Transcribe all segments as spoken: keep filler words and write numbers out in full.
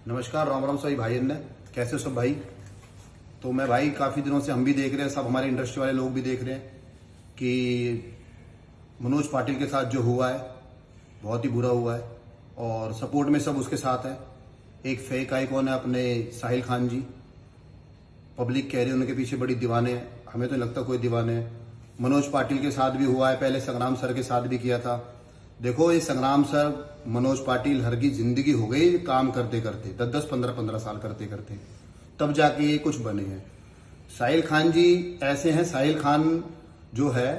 नमस्कार, राम राम सभी भाई ने कैसे हो सब भाई। तो मैं भाई काफी दिनों से हम भी देख रहे हैं, सब हमारे इंडस्ट्री वाले लोग भी देख रहे हैं कि मनोज पाटिल के साथ जो हुआ है बहुत ही बुरा हुआ है और सपोर्ट में सब उसके साथ है। एक फेक आइकॉन है अपने साहिल खान जी, पब्लिक कह रही है उनके पीछे बड़ी दीवाने हैं, हमें तो नहीं लगता कोई दीवाने हैं। मनोज पाटिल के साथ भी हुआ है, पहले संग्राम सर के साथ भी किया था। देखो ये संग्राम सर, मनोज पाटिल हर की जिंदगी हो गई काम करते करते, दस दस पंद्रह पंद्रह साल करते करते, तब जाके ये कुछ बने हैं। साहिल खान जी ऐसे हैं, साहिल खान जो है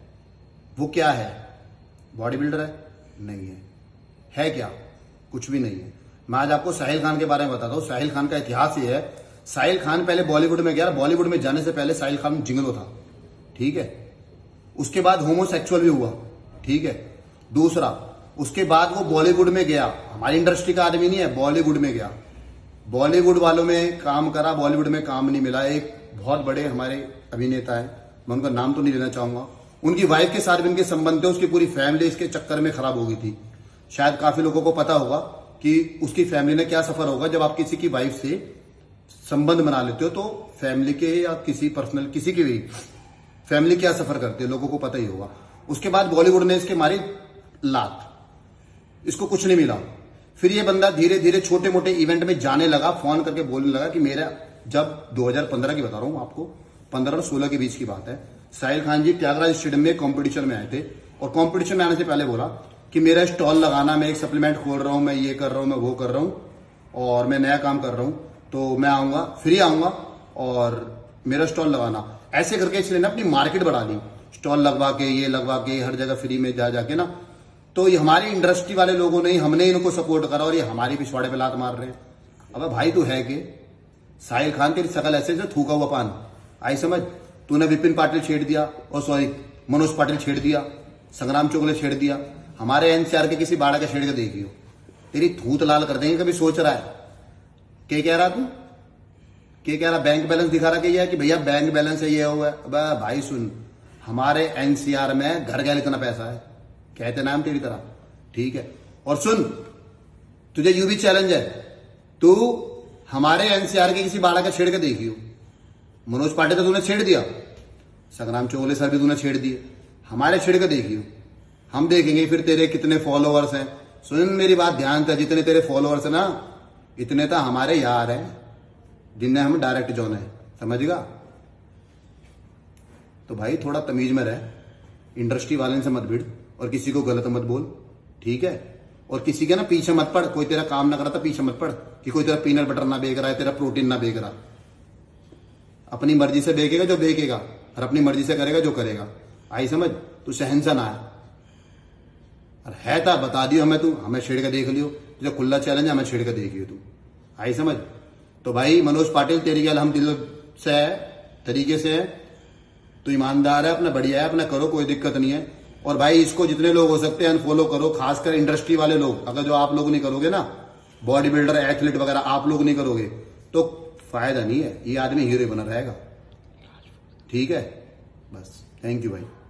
वो क्या है, बॉडी बिल्डर है? नहीं है। है क्या? कुछ भी नहीं है। मैं आज आपको साहिल खान के बारे में बताता हूँ। साहिल खान का इतिहास ये है, साहिल खान पहले बॉलीवुड में गया, बॉलीवुड में जाने से पहले साहिल खान जिंगलो था, ठीक है। उसके बाद होमोसेक्सुअल भी हुआ, ठीक है। दूसरा, उसके बाद वो बॉलीवुड में गया, हमारी इंडस्ट्री का आदमी नहीं है, बॉलीवुड में गया, बॉलीवुड वालों में काम करा, बॉलीवुड में काम नहीं मिला। एक बहुत बड़े हमारे अभिनेता है, मैं उनका नाम तो नहीं लेना चाहूंगा, उनकी वाइफ के साथ भी इनके संबंध थे, उसकी पूरी फैमिली इसके चक्कर में खराब हो गई थी। शायद काफी लोगों को पता होगा कि उसकी फैमिली ने क्या सफर होगा जब आप किसी की वाइफ से संबंध बना लेते हो, तो फैमिली के या किसी पर्सनल किसी की भी फैमिली क्या सफर करते हैं लोगों को पता ही होगा। उसके बाद बॉलीवुड ने इसके मारी लात, इसको कुछ नहीं मिला। फिर ये बंदा धीरे धीरे छोटे मोटे इवेंट में जाने लगा, फोन करके बोलने लगा कि मेरा, जब दो हज़ार पंद्रह की बता रहा हूं आपको, पंद्रह और सोलह के बीच की बात है। साहिल खान जी त्यागराज स्टेडियम में कंपटीशन में आए थे और कंपटीशन में आने से पहले बोला कि मेरा स्टॉल लगाना, मैं एक सप्लीमेंट खोल रहा हूं, मैं ये कर रहा हूं, मैं वो कर रहा हूं और मैं नया काम कर रहा हूं, तो मैं आऊंगा, फ्री आऊंगा और मेरा स्टॉल लगाना। ऐसे करके इसलिए ना अपनी मार्केट बढ़ा ली, स्टॉल लगवा के, ये लगवा के, हर जगह फ्री में जा जाके ना। तो ये हमारी इंडस्ट्री वाले लोगों ने, हमने इनको सपोर्ट करा और ये हमारी पिछवाड़े पे लात मार रहे हैं। अब भाई तू है कि साहिल खान तेरी शकल ऐसे से थूका हुआ पान आई समझ। तूने विपिन पाटिल छेड़ दिया, और सॉरी मनोज पाटिल छेड़ दिया, संग्राम चोगले छेड़ दिया, हमारे एनसीआर के किसी बाड़ा का छेड़ के देखियो, तेरी थूत लाल कर देंगे। कभी सोच रहा है क्या कह रहा तू, क्या कह रहा? बैंक बैलेंस दिखा रहा कि, कि भैया बैंक बैलेंस है, ये हुआ है। अब भाई सुन, हमारे एनसीआर में घर गया इतना पैसा है, कहते नाम तेरी तरह, ठीक है। और सुन, तुझे यू भी चैलेंज है, तू हमारे एनसीआर के किसी बाड़ा का छेड़ के देखियो। मनोज पाटिल तो तूने छेड़ दिया, संग्राम चोगले सर भी तूने छेड़ दिए, हमारे छेड़ के देखियो, हम देखेंगे फिर तेरे कितने फॉलोअर्स हैं। सुन मेरी बात ध्यान से, जितने तेरे फॉलोअर्स है ना, इतने तो हमारे यार हैं जिनने हम डायरेक्ट जॉन है, समझेगा? तो भाई थोड़ा तमीज में रह, इंडस्ट्री वाले से मत भिड़ और किसी को गलत मत बोल, ठीक है। और किसी के ना पीछे मत पड़, कोई तेरा काम ना करा तो पीछे मत पड़ कि कोई तेरा पीनट बटर ना बेच रहा है, तेरा प्रोटीन ना बेच रहा। अपनी मर्जी से बेचेगा जो बेचेगा और अपनी मर्जी से करेगा जो करेगा, आई समझ। तू सहनसा ना है, और है था बता दियो हमें, तू हमें छेड़ के देख लियो, तुझे खुला चैलेंज है, हमें छेड़ के देखियो तू, आई समझ। तो भाई मनोज पाटिल तेरी गल हम दिल से है, तरीके से है, तू ईमानदार है, अपना बढ़िया है, अपना करो, कोई दिक्कत नहीं है। और भाई इसको जितने लोग हो सकते हैं अनफॉलो करो, खासकर इंडस्ट्री वाले लोग। अगर जो आप लोग नहीं करोगे ना, बॉडी बिल्डर, एथलीट वगैरह आप लोग नहीं करोगे तो फायदा नहीं है, ये आदमी हीरो बना रहेगा, ठीक है। बस, थैंक यू भाई।